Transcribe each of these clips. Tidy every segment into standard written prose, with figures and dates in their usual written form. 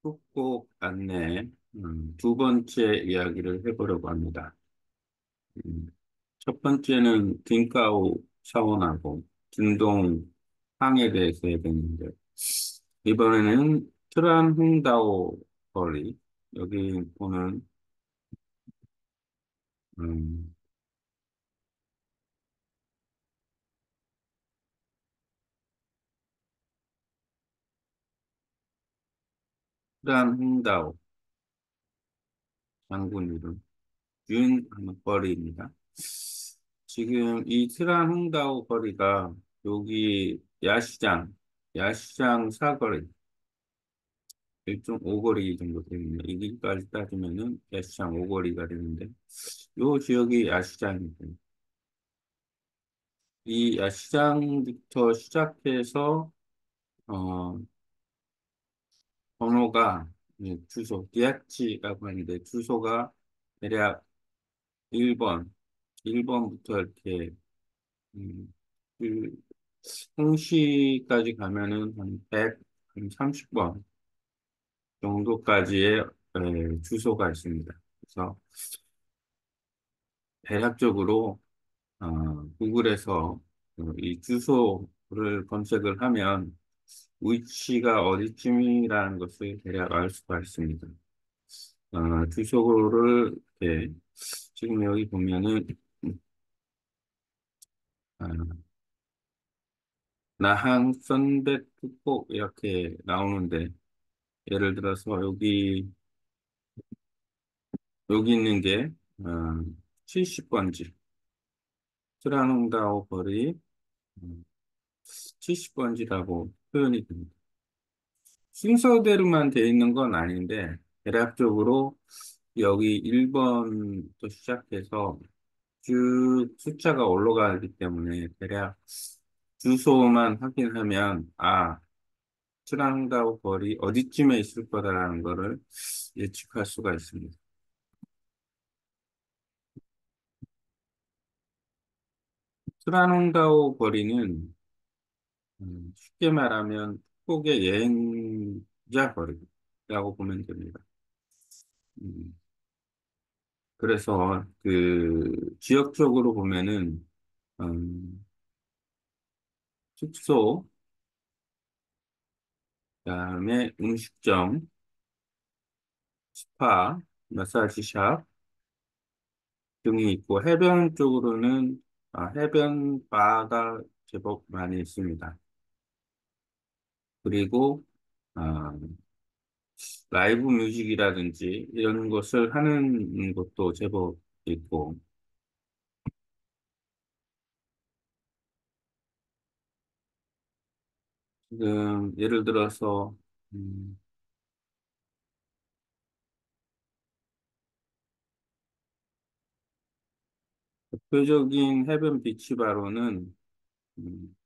꾹꾹 안내 두 번째 이야기를 해보려고 합니다. 음, 첫 번째는 딩까오 샤워나고 중동 항에 대해서 해봤는데 이번에는 트란흥다오 거리 여기 보는 음, 트란흥다오 장군 이름 윤 거리입니다. 지금 이 트란흥다오 거리가 여기 야시장 사거리 일종 오거리 정도 되겠네요. 이 길까지 따지면은 야시장 오거리가 되는데, 요 지역이 야시장입니다. 이 야시장부터 시작해서, 어, 번호가, 주소, 디아치라고 하는데, 주소가 대략 1번, 1번부터 이렇게, 음, 그, 홍시까지 가면은 한 100, 한 30번 정도까지의 주소가 있습니다. 그래서 대략적으로 구글에서 이 주소를 검색을 하면 위치가 어디쯤이라는 것을 대략 알 수가 있습니다. 주소를 지금 여기 보면은 아, 나항 선베푸콕 이렇게 나오는데 예를 들어서 여기 있는 게 70번지 트라농다오 거리 70번지라고 표현이 됩니다. 순서대로만 돼 있는 건 아닌데, 대략적으로 여기 1번부터 시작해서 쭉 숫자가 올라가기 때문에 대략 주소만 확인하면, 트랑다오 거리 어디쯤에 있을 거다라는 거를 예측할 수가 있습니다. 트라농다오 거리는 쉽게 말하면 북극의 여행자 거리라고 보면 됩니다. 음, 그래서 그 지역적으로 보면은 숙소, 그다음에 음식점, 스파, 마사지샵 등이 있고 해변 쪽으로는 해변 바가 제법 많이 있습니다. 그리고 아, 라이브 뮤직이라든지 이런 것을 하는 곳도 제법 있고 지금 예를 들어서 음, 대표적인 해변 비치바로는 음,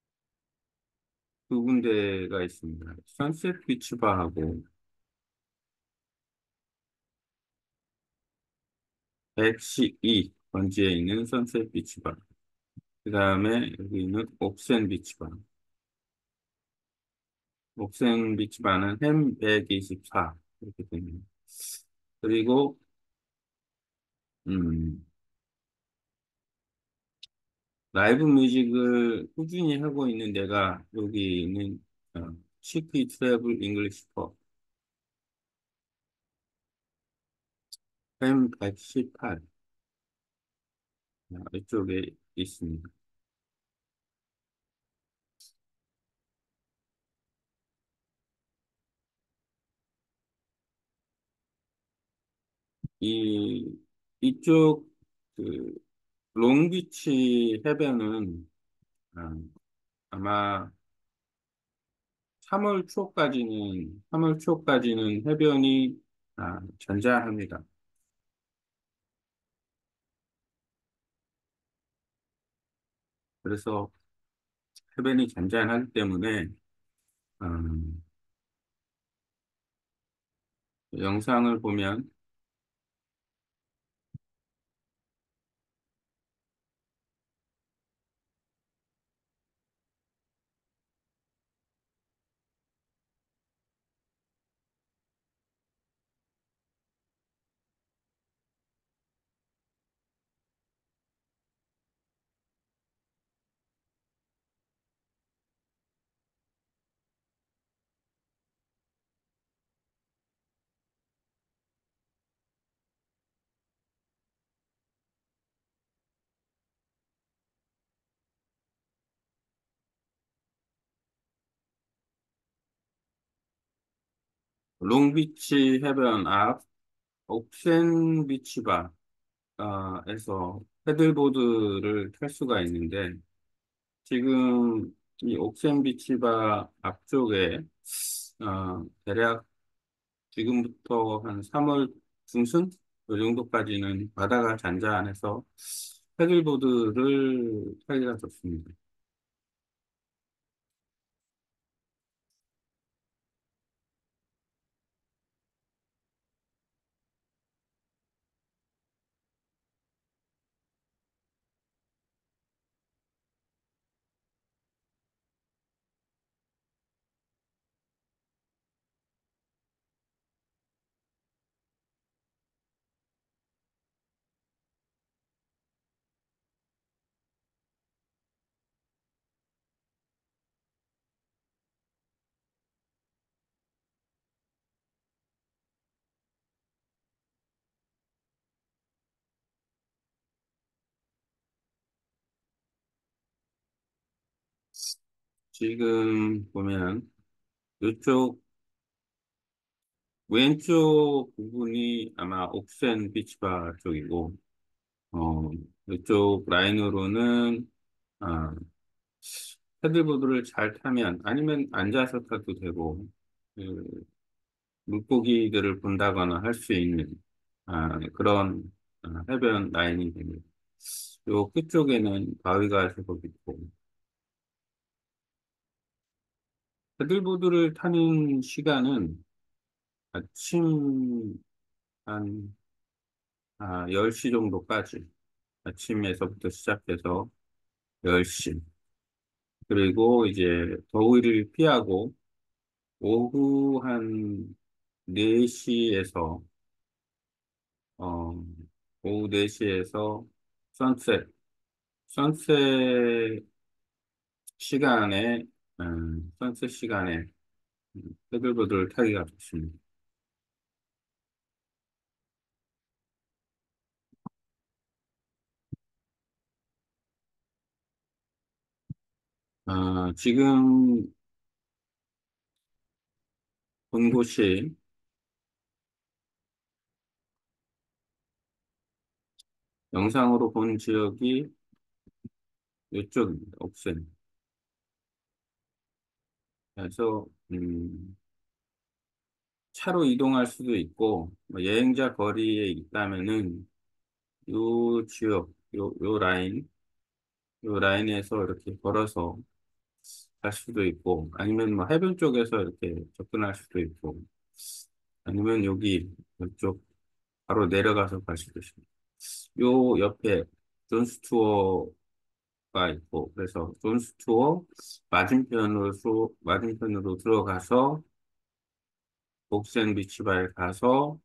두 군데가 있습니다. 선셋 비치바하고 112 번지에 있는 선셋 비치바. 그 다음에 여기 있는 옥센 비치바. 옥센 비치바는 햄 124 이렇게 됩니다. 그리고 음, 라이브 뮤직을 꾸준히 하고 있는 데가 여기 있는 시티 트래블 잉글리시 퍼 햄 118 이쪽에 있습니다. 이 이쪽 그 롱비치 해변은 아, 아마 3월 초까지는 해변이 잔잔합니다. 그래서 해변이 잔잔하기 때문에 음, 영상을 보면 롱비치 해변 앞 옥센 비치바 에서 패들보드를 탈 수가 있는데 지금 이 옥센 비치바 앞쪽에 대략 지금부터 한 3월 중순 이 정도까지는 바다가 잔잔해서 패들보드를 타기가 좋습니다. 지금 보면 이쪽 왼쪽 부분이 아마 옥센 비치바 쪽이고 어, 이쪽 라인으로는 아, 패들보드를 잘 타면 아니면 앉아서 타도 되고 그 물고기들을 본다거나 할 수 있는 그런 해변 라인이 됩니다. 요 끝쪽에는 바위가 제법 있고 패들보드를 타는 시간은 아침 한 10시 정도까지 아침에서부터 시작해서 10시 그리고 이제 더위를 피하고 오후 한 4시에서 어, 오후 4시에서 선셋 선셋 시간에 선셋 시간에 패들보드를 타기가 좋습니다. 지금 본 곳이 영상으로 본 지역이 이쪽입니다. 옥센. 그래서 차로 이동할 수도 있고 뭐 여행자 거리에 있다면은 요 지역, 요 라인에서 이렇게 걸어서 갈 수도 있고 아니면 뭐 해변 쪽에서 이렇게 접근할 수도 있고 아니면 여기 이쪽 바로 내려가서 갈 수도 있습니다. 요 옆에 존스 투어가 있고 그래서 존스 투어 맞은편으로 들어가서 옥센 비치바에 가서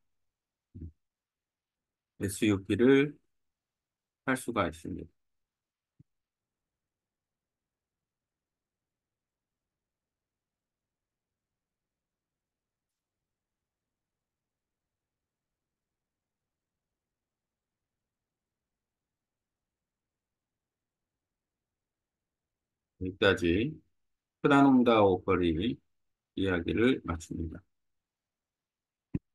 SUP를 할 수가 있습니다. 여기까지 프라논다오 거리 이야기를 마칩니다.